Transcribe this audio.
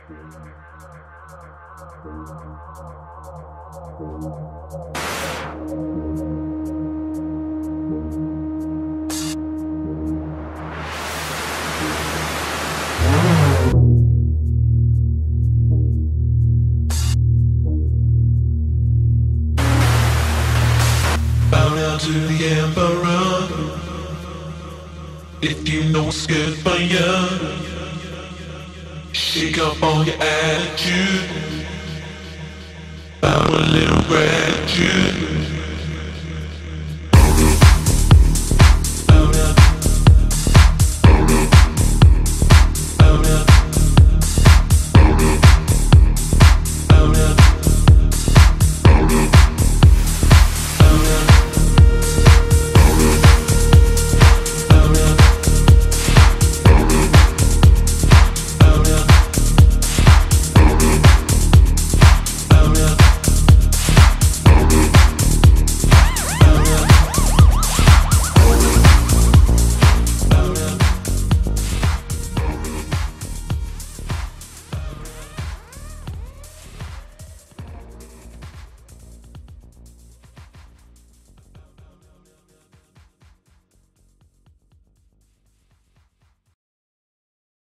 Bow down to the emperor. If you know what's good for you, shake up all your attitude. Bow a little gratitude.